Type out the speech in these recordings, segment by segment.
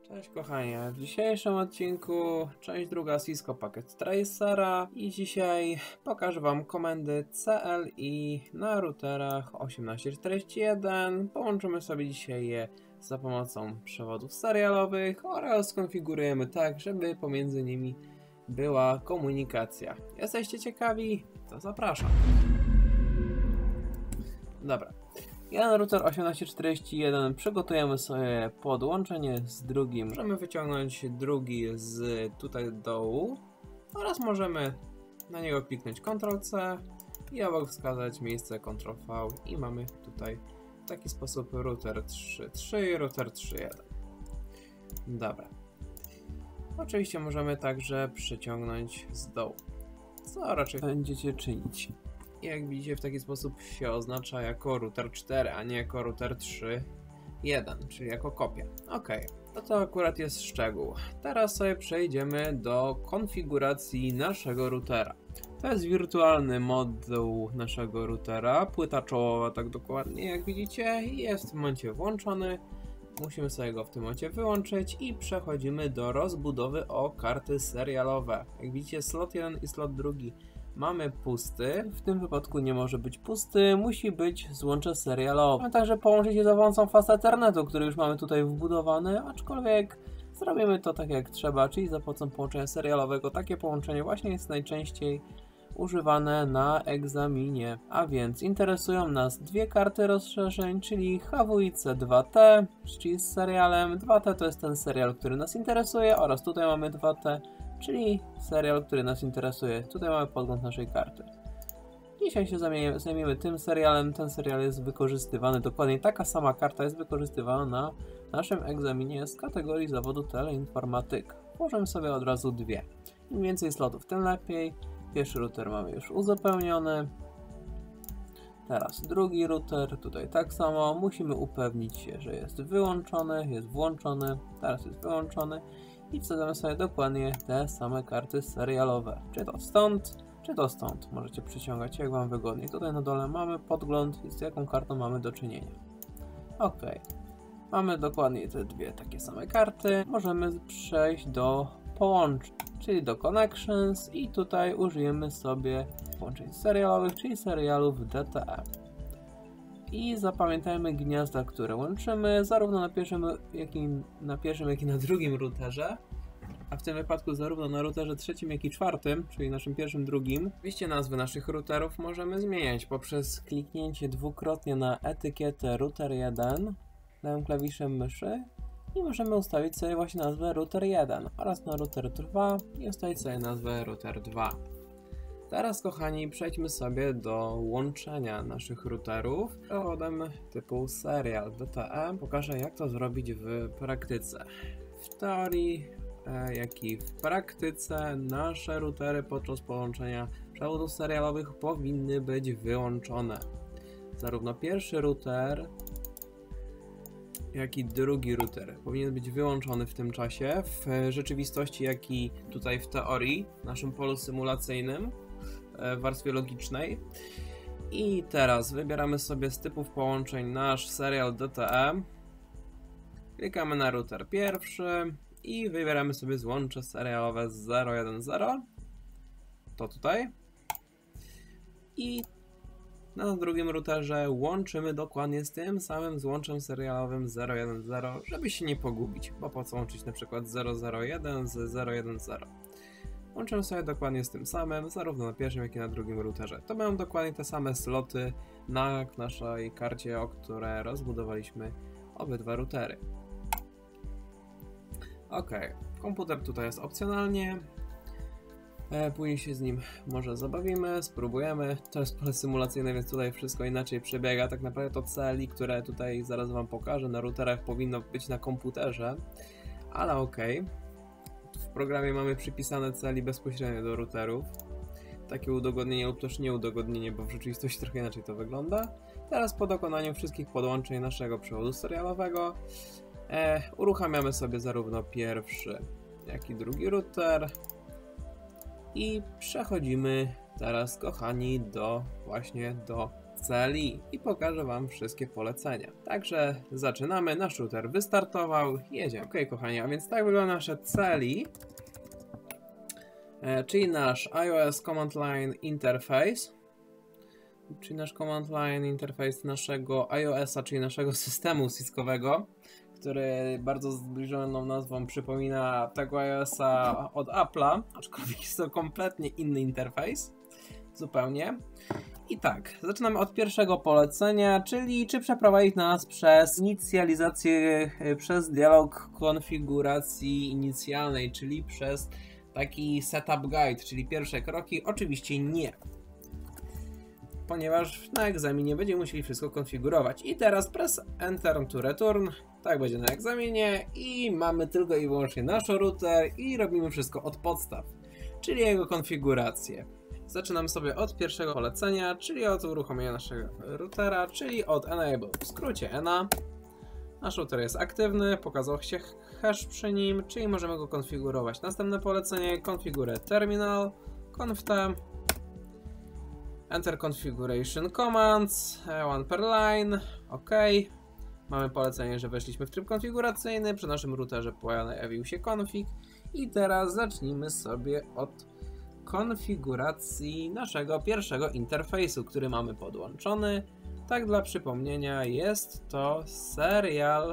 Cześć kochani, w dzisiejszym odcinku część druga Cisco Packet Tracera i dzisiaj pokażę wam komendy CLI na routerach 1841. Połączymy sobie dzisiaj je za pomocą przewodów serialowych oraz skonfigurujemy tak, żeby pomiędzy nimi była komunikacja. Jesteście ciekawi? To zapraszam. Dobra. Jeden router 1841 przygotujemy sobie podłączenie z drugim. Możemy wyciągnąć drugi z tutaj dołu oraz możemy na niego kliknąć Ctrl+C i obok wskazać miejsce Ctrl+V i mamy tutaj w taki sposób router 3.3 i router 3.1. Dobra. Oczywiście możemy także przyciągnąć z dołu, co raczej będziecie czynić. I jak widzicie, w taki sposób się oznacza jako router 4, a nie jako router 3.1, czyli jako kopia. Ok, to akurat jest szczegół. Teraz sobie przejdziemy do konfiguracji naszego routera. To jest wirtualny moduł naszego routera, płyta czołowa tak dokładnie jak widzicie, jest w tym momencie włączony. Musimy sobie go w tym momencie wyłączyć i przechodzimy do rozbudowy o karty serialowe. Jak widzicie, slot 1 i slot 2 mamy pusty, w tym wypadku nie może być pusty, musi być złącze serialowe. Mamy także połączyć je za pomocą Fast Ethernetu, który już mamy tutaj wbudowany, aczkolwiek zrobimy to tak jak trzeba, czyli za pomocą połączenia serialowego. Takie połączenie właśnie jest najczęściej używane na egzaminie. A więc interesują nas dwie karty rozszerzeń, czyli HWIC2T, czyli z serialem 2T to jest ten serial, który nas interesuje, oraz tutaj mamy 2T, czyli serial, który nas interesuje. Tutaj mamy podgląd naszej karty. Dzisiaj się zajmiemy tym serialem. Ten serial jest wykorzystywany, dokładnie taka sama karta jest wykorzystywana na naszym egzaminie z kategorii zawodu teleinformatyka. Włożymy sobie od razu dwie. Im więcej slotów, tym lepiej. Pierwszy router mamy już uzupełniony. Teraz drugi router, tutaj tak samo. Musimy upewnić się, że jest wyłączony, jest włączony, teraz jest wyłączony. I wsadzamy sobie dokładnie te same karty serialowe. Czy to stąd, czy to stąd. Możecie przyciągać jak wam wygodniej. Tutaj na dole mamy podgląd i z jaką kartą mamy do czynienia. Ok. Mamy dokładnie te dwie takie same karty. Możemy przejść do połączeń, czyli do connections i tutaj użyjemy sobie połączeń serialowych, czyli serialów DTE. I zapamiętajmy gniazda, które łączymy zarówno na pierwszym, jak i na drugim routerze, a w tym wypadku zarówno na routerze trzecim, jak i czwartym, czyli naszym pierwszym, drugim. Oczywiście nazwy naszych routerów możemy zmieniać poprzez kliknięcie dwukrotnie na etykietę router 1 lewym klawiszem myszy i możemy ustawić sobie właśnie nazwę router 1 oraz na router 2 i ustawić sobie nazwę router 2. Teraz kochani, przejdźmy sobie do łączenia naszych routerów przewodem typu serial DTE. Pokażę jak to zrobić w praktyce. W teorii, jak i w praktyce nasze routery podczas połączenia przewodów serialowych powinny być wyłączone. Zarówno pierwszy router, jak i drugi router powinien być wyłączony w tym czasie, w rzeczywistości, jak i tutaj w teorii, w naszym polu symulacyjnym, w warstwie logicznej. I teraz wybieramy sobie z typów połączeń nasz serial DTE. Klikamy na router pierwszy i wybieramy sobie złącze serialowe 010. To tutaj. I na drugim routerze łączymy dokładnie z tym samym złączem serialowym 010, żeby się nie pogubić, bo po co łączyć na przykład 001 z 010. Łączymy sobie dokładnie z tym samym, zarówno na pierwszym, jak i na drugim routerze. To będą dokładnie te same sloty na naszej karcie, o które rozbudowaliśmy obydwa routery. Ok, komputer tutaj jest opcjonalnie. Później się z nim może zabawimy, spróbujemy. To jest pole symulacyjne, więc tutaj wszystko inaczej przebiega. Tak naprawdę to CLI, które tutaj zaraz wam pokażę na routerach, powinno być na komputerze, ale ok. W programie mamy przypisane CLI bezpośrednio do routerów. Takie udogodnienie lub też nieudogodnienie, bo w rzeczywistości trochę inaczej to wygląda. Teraz po dokonaniu wszystkich podłączeń naszego przewodu serialowego uruchamiamy sobie zarówno pierwszy, jak i drugi router. I przechodzimy teraz, kochani, właśnie do CLI i pokażę Wam wszystkie polecenia. Także zaczynamy, nasz router wystartował, jedziemy. Ok, kochani, a więc tak wygląda nasze CLI, czyli nasz iOS Command Line Interface, czyli nasz Command Line Interface naszego iOS-a, czyli naszego systemu siskowego, który bardzo zbliżoną nazwą przypomina tego iOS-a od Apple'a, aczkolwiek jest to kompletnie inny interfejs, zupełnie. I tak, zaczynamy od pierwszego polecenia, czyli czy przeprowadzić nas przez inicjalizację, przez dialog konfiguracji inicjalnej, czyli przez taki setup guide, czyli pierwsze kroki. Oczywiście nie, ponieważ na egzaminie będziemy musieli wszystko konfigurować. I teraz press Enter to return, tak będzie na egzaminie i mamy tylko i wyłącznie nasz router i robimy wszystko od podstaw, czyli jego konfigurację. Zaczynamy sobie od pierwszego polecenia, czyli od uruchomienia naszego routera, czyli od Enable, w skrócie ENA. Nasz router jest aktywny, pokazał się hash przy nim, czyli możemy go konfigurować. Następne polecenie, Configure Terminal, conf-t, Enter Configuration Commands, one per line, OK. Mamy polecenie, że weszliśmy w tryb konfiguracyjny, przy naszym routerze pojawił się config i teraz zacznijmy sobie od konfiguracji naszego pierwszego interfejsu, który mamy podłączony. Tak dla przypomnienia, jest to serial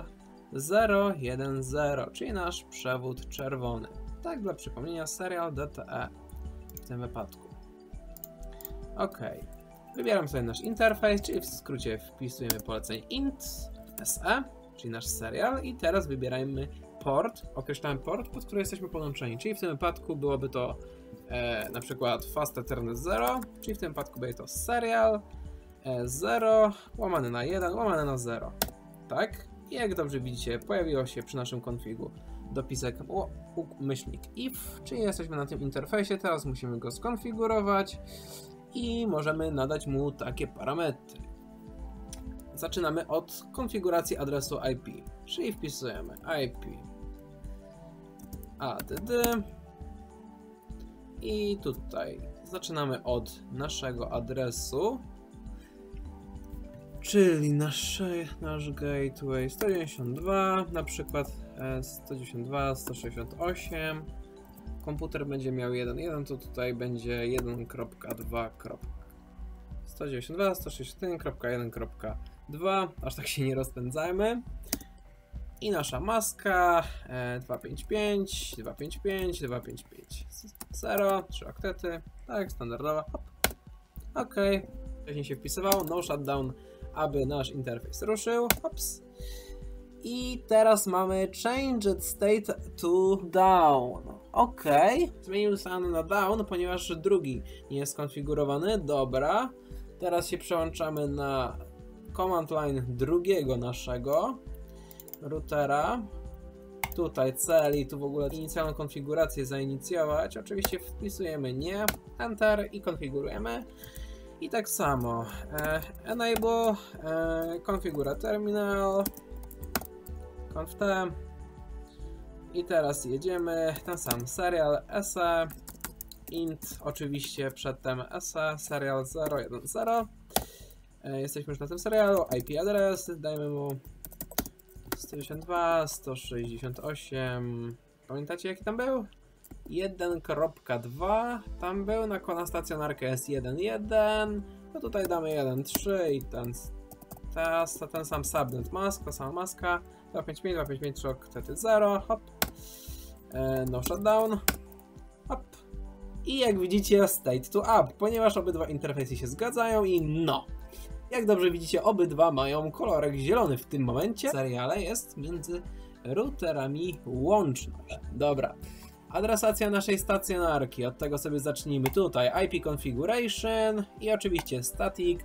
010, czyli nasz przewód czerwony. Tak dla przypomnienia, serial DTE w tym wypadku. OK. Wybieram sobie nasz interfejs, czyli w skrócie wpisujemy polecenie int SE, czyli nasz serial, i teraz wybierajmy port, określamy port, pod który jesteśmy podłączeni, czyli w tym wypadku byłoby to na przykład Fast Ethernet 0, czyli w tym wypadku będzie to serial 0 łamane na 1 łamane na 0. Tak? I jak dobrze widzicie, pojawiło się przy naszym konfigu dopisek myślnik if, czyli jesteśmy na tym interfejsie, teraz musimy go skonfigurować i możemy nadać mu takie parametry. Zaczynamy od konfiguracji adresu IP, czyli wpisujemy IP add i tutaj zaczynamy od naszego adresu, czyli nasz gateway 192, na przykład 192.168. Komputer będzie miał 1.1, to tutaj będzie 1.2. 192.161.1.2, aż tak się nie rozpędzajmy. I nasza maska 255, 255, 255, 0, 3 oktety, tak, standardowa, hop. OK, wcześniej się wpisywało, no shutdown, aby nasz interfejs ruszył, hops. I teraz mamy changed state to down. OK, zmienił stan na down, ponieważ drugi nie jest skonfigurowany, dobra. Teraz się przełączamy na command line drugiego naszego routera. Tutaj CLI, tu w ogóle inicjalną konfigurację zainicjować. Oczywiście wpisujemy nie, enter i konfigurujemy. I tak samo enable, configure terminal, conf-t. I teraz jedziemy, ten sam serial SE, int, oczywiście przedtem SE, serial 010. Jesteśmy już na tym serialu, IP adres, dajmy mu 192.168, pamiętacie jaki tam był? 1.2, tam był, na stacjonarkę jest 1.1, no tutaj damy 1.3 i ten sam subnet mask, ta sama maska, 255, 255, 3 oktety 0, hop, no shutdown, hop. I jak widzicie state to up, ponieważ obydwa interfejsy się zgadzają i no. Jak dobrze widzicie, obydwa mają kolorek zielony w tym momencie. W seriale jest między routerami łączność. Dobra. Adresacja naszej stacjonarki. Od tego sobie zacznijmy tutaj. IP configuration i oczywiście static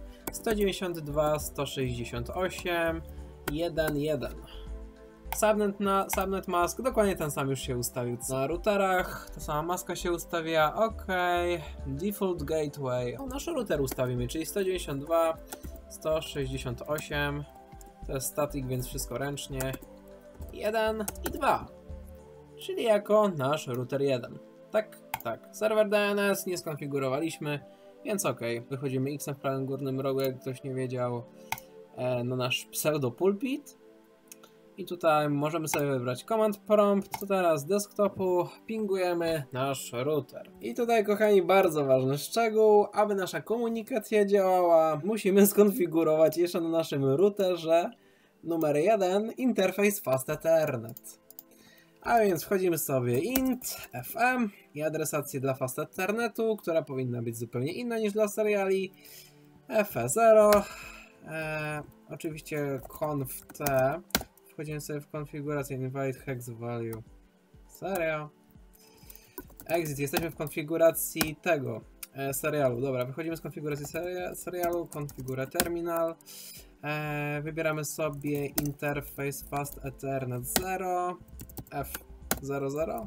192.168.1.1. Subnet mask, dokładnie ten sam już się ustawił na routerach. Ta sama maska się ustawia. OK. Default gateway. Nasz router ustawimy, czyli 192.168. To jest static, więc wszystko ręcznie. 1 i 2. Czyli jako nasz router 1. Tak, tak. Serwer DNS nie skonfigurowaliśmy. Więc okej, wychodzimy X w prawym górnym rogu, jak ktoś nie wiedział, na nasz pseudo pulpit. I tutaj możemy sobie wybrać command prompt, to teraz z desktopu pingujemy nasz router. I tutaj, kochani, bardzo ważny szczegół, aby nasza komunikacja działała, musimy skonfigurować jeszcze na naszym routerze numer 1 interfejs Fast Ethernet. A więc wchodzimy sobie int fm i adresację dla Fast Ethernetu, która powinna być zupełnie inna niż dla seriali, fe0, oczywiście conf t. Wchodzimy sobie w konfigurację invalid hex value. Serio? Exit. Jesteśmy w konfiguracji tego serialu. Dobra, wychodzimy z konfiguracji serialu, konfigura terminal. Wybieramy sobie interfejs Fast Ethernet 0 F00.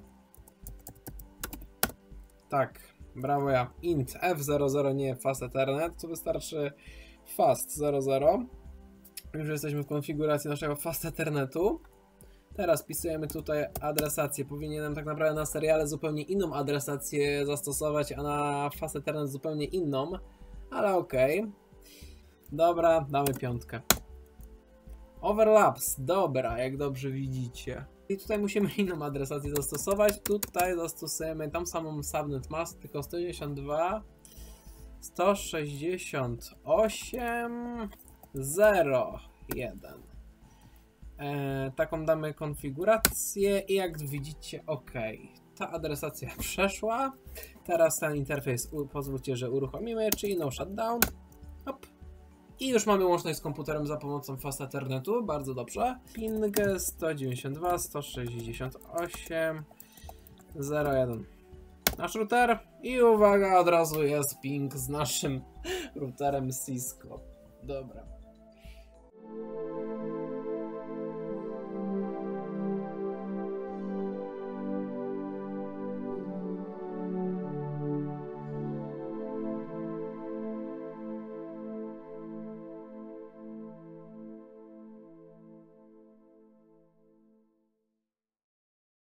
Tak, brawo ja. Int F00, nie Fast Ethernet, to wystarczy Fast 00. Już jesteśmy w konfiguracji naszego Fast Ethernetu. Teraz wpisujemy tutaj adresację. Powinienem tak naprawdę na seriale zupełnie inną adresację zastosować, a na Fast Ethernet zupełnie inną. Ale okej. Dobra, damy 5. Overlaps, dobra, jak dobrze widzicie. I tutaj musimy inną adresację zastosować. Tutaj zastosujemy tą samą subnet mask, tylko 192 168 01. Taką damy konfigurację i jak widzicie, ok. Ta adresacja przeszła. Teraz ten interfejs pozwólcie, że uruchomimy, czyli no shutdown. Hop. I już mamy łączność z komputerem za pomocą Fast Ethernetu, bardzo dobrze. Ping 192 168 01. Nasz router i uwaga, od razu jest ping z naszym routerem Cisco. Dobra.